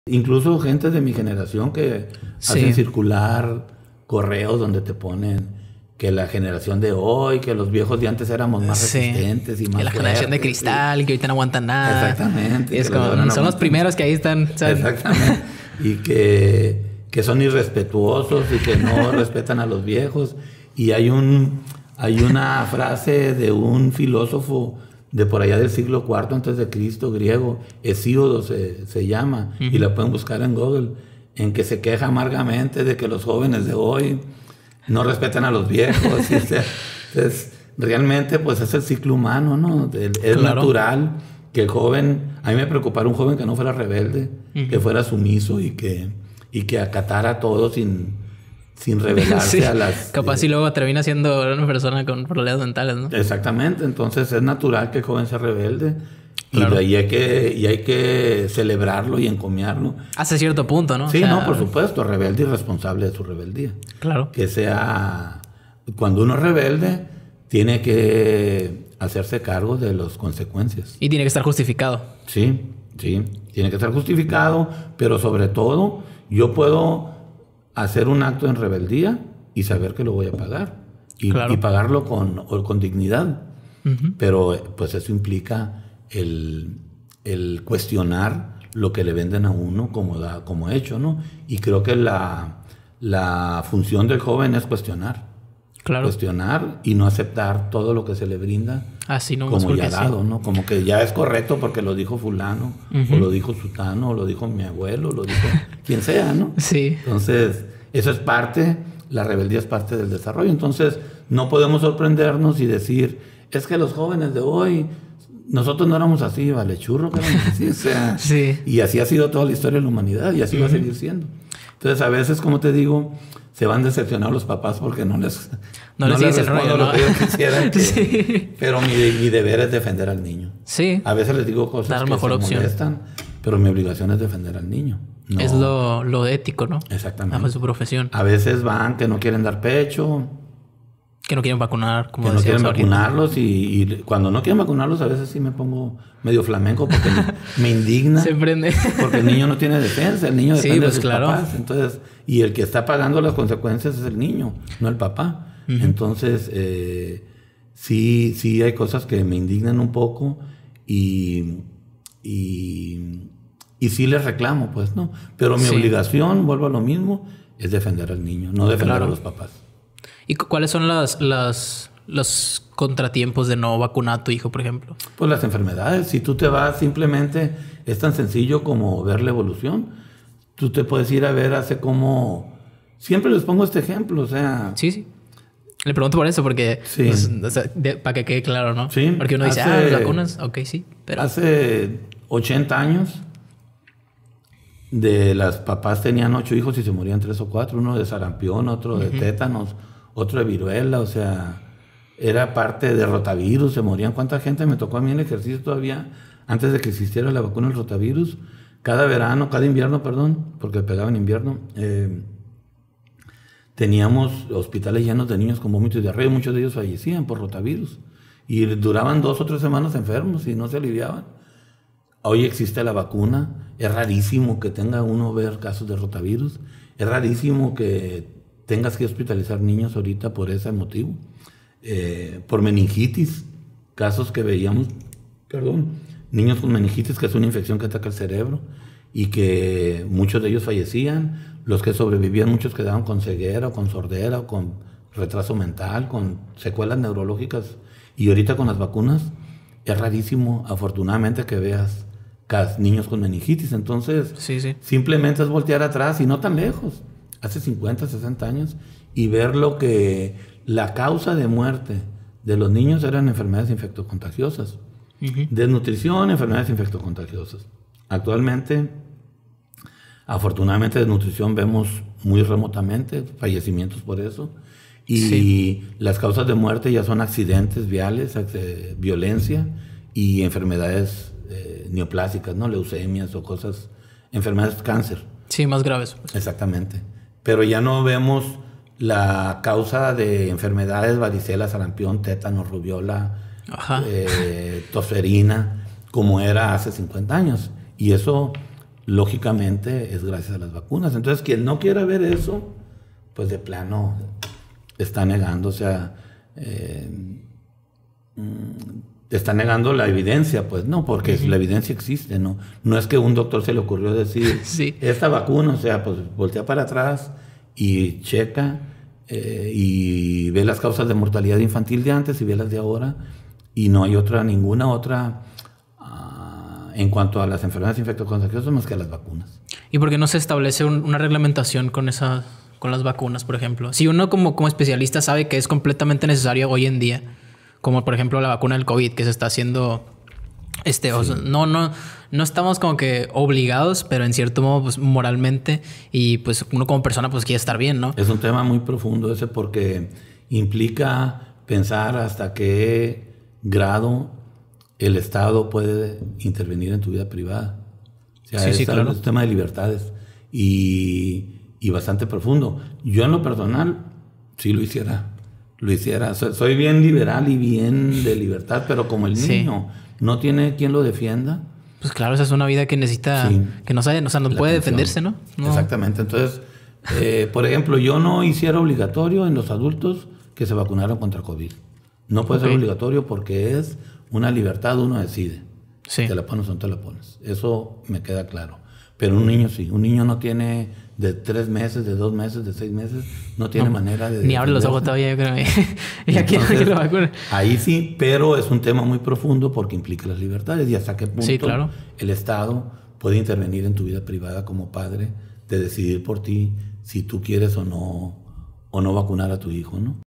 Incluso gente de mi generación que hacen circular correos donde te ponen que la generación de hoy, que los viejos de antes éramos más resistentes y más que la generación de cristal, que ahorita no aguantan nada. Exactamente. Y es como, son los primeros que ahí están, ¿sabes? Exactamente. Y que son irrespetuosos y que no respetan a los viejos. Y hay una frase de un filósofo de por allá del siglo IV antes de Cristo, griego, Hesíodo se llama, y la pueden buscar en Google, en que se queja amargamente de que los jóvenes de hoy no respetan a los viejos. Entonces, realmente, pues es el ciclo humano, ¿no? Es natural que el joven, a mí me preocupara un joven que no fuera rebelde, que fuera sumiso y que acatara todo sin rebelarse a las... Capaz y luego termina siendo una persona con problemas mentales, ¿no? Exactamente. Entonces es natural que el joven sea rebelde. Claro. Y hay que celebrarlo y encomiarlo. Hasta cierto punto, ¿no? Sí, no, por supuesto. Rebelde y responsable de su rebeldía. Claro. Que sea... Cuando uno es rebelde, tiene que hacerse cargo de las consecuencias. Y tiene que estar justificado. Sí. Tiene que estar justificado. Pero sobre todo, yo puedo hacer un acto en rebeldía y saber que lo voy a pagar. Y pagarlo con dignidad. Pero pues eso implica el cuestionar lo que le venden a uno como hecho, ¿no? Y creo que la función del joven es cuestionar. Claro. Cuestionar y no aceptar todo lo que se le brinda como ya dado, ¿no? Como que ya es correcto porque lo dijo fulano, o lo dijo sutano, o lo dijo mi abuelo, o lo dijo quien sea, ¿no? Sí. Entonces, eso es la rebeldía es parte del desarrollo. Entonces, no podemos sorprendernos y decir, es que los jóvenes de hoy, nosotros no éramos así, vale churro, que éramos así, o sea, y así ha sido toda la historia de la humanidad y así va a seguir siendo. Entonces, a veces, como te digo, se van decepcionados los papás porque no les respondo lo que ellos quisieran. Pero mi deber es defender al niño. Sí. A veces les digo cosas que se molestan, pero mi obligación es defender al niño. No. Es lo ético, ¿no? Exactamente. Es su profesión. A veces van que no quieren dar pecho. Que no quieren vacunar, como que no quieren vacunarlos y cuando no quieren vacunarlos a veces sí me pongo medio flamenco porque me indigna. Se prende. Porque el niño no tiene defensa, el niño depende de sus papás. Entonces, y el que está pagando las consecuencias es el niño, no el papá. Entonces, sí hay cosas que me indignan un poco y sí les reclamo, pues, ¿no? Pero mi obligación, vuelvo a lo mismo, es defender al niño, no defender a los papás. ¿Y cuáles son los contratiempos de no vacunar a tu hijo, por ejemplo? Pues las enfermedades. Si tú te vas, simplemente es tan sencillo como ver la evolución. Tú te puedes ir a ver hace como... Siempre les pongo este ejemplo, o sea... Sí. Le pregunto por eso, porque... Pues, o sea, para que quede claro, ¿no? Sí. Porque uno dice, vacunas, ok, sí. Pero... Hace 80 años, de las papás tenían 8 hijos y se morían 3 o 4. Uno de sarampión, otro de tétanos, otro de viruela, o sea, era parte de rotavirus, se morían. ¿Cuánta gente me tocó a mí en el ejercicio todavía, antes de que existiera la vacuna del rotavirus? Cada invierno, porque pegaba en invierno, teníamos hospitales llenos de niños con vómitos y diarrea, y muchos de ellos fallecían por rotavirus. Y duraban 2 o 3 semanas enfermos y no se aliviaban. Hoy existe la vacuna, es rarísimo que tenga uno ver casos de rotavirus, es rarísimo que tengas que hospitalizar niños ahorita por ese motivo, por meningitis, casos que veíamos, niños con meningitis, que es una infección que ataca el cerebro y que muchos de ellos fallecían, los que sobrevivían muchos quedaban con ceguera o con sordera o con retraso mental, con secuelas neurológicas, y ahorita con las vacunas es rarísimo, afortunadamente, que veas niños con meningitis. Entonces, simplemente es voltear atrás y no tan lejos, hace 50, 60 años, y ver lo que la causa de muerte de los niños eran enfermedades infectocontagiosas. Desnutrición, enfermedades infectocontagiosas. Actualmente, afortunadamente, desnutrición vemos muy remotamente fallecimientos por eso. Y las causas de muerte ya son accidentes viales, violencia y enfermedades neoplásicas, ¿no? Leucemias o cosas, enfermedades cáncer. Sí, más graves. Pues. Exactamente. Pero ya no vemos la causa de enfermedades, varicela, sarampión, tétano, rubiola, tosferina, como era hace 50 años. Y eso lógicamente es gracias a las vacunas. Entonces, quien no quiera ver eso, pues de plano está negando, o sea, está negando la evidencia, pues no, porque la evidencia existe, ¿no? No es que un doctor se le ocurrió decir, esta vacuna, o sea, pues voltea para atrás y checa y ve las causas de mortalidad infantil de antes y ve las de ahora, y no hay ninguna otra en cuanto a las enfermedades infectocontagiosas más que a las vacunas. ¿Y por qué no se establece una reglamentación con las vacunas, por ejemplo? Si uno como especialista sabe que es completamente necesario hoy en día, como por ejemplo la vacuna del COVID que se está haciendo, o sea, no estamos como que obligados, pero en cierto modo pues moralmente, y pues uno como persona pues quiere estar bien, ¿no? Es un tema muy profundo ese porque implica pensar hasta qué grado el Estado puede intervenir en tu vida privada. O sea, claro. Es un tema de libertades y bastante profundo. Yo en lo personal sí lo hiciera. Soy bien liberal y bien de libertad, pero como el niño no tiene quien lo defienda. Pues claro, esa es una vida que necesita, que no sabe, o sea, no puede defenderse, ¿no? Exactamente. Entonces, por ejemplo, yo no hiciera obligatorio en los adultos que se vacunaran contra COVID. No puede ser obligatorio porque es una libertad, uno decide. Te la pones o no te la pones. Eso me queda claro. Pero un niño sí. Un niño no tiene de 3 meses, de 2 meses, de 6 meses. No tiene manera de... Ni abre los ojos todavía, yo creo. Ya quiero que lo vacune. Ahí sí, pero es un tema muy profundo porque implica las libertades. Y hasta qué punto el Estado puede intervenir en tu vida privada como padre de decidir por ti si tú quieres o no vacunar a tu hijo, ¿no?